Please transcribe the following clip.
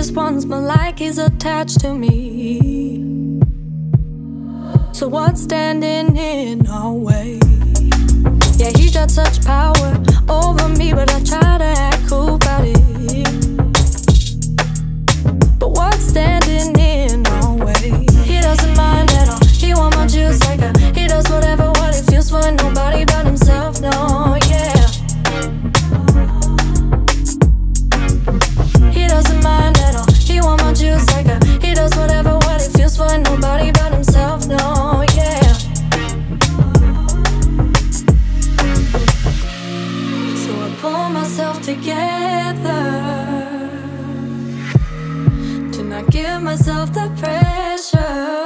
just wants more like he's attached to me. So what's standing in our way? Yeah, he got such power over me, but I try to act cool about it. But what's standing in our way? He doesn't mind at all, he want my juice like a. He does whatever, what he feels for nobody but himself, no, yeah. He doesn't mind at all, he want my juice like a. He does whatever, what he feels for nobody but himself, no, yeah. So I pull myself together to not give myself the pressure.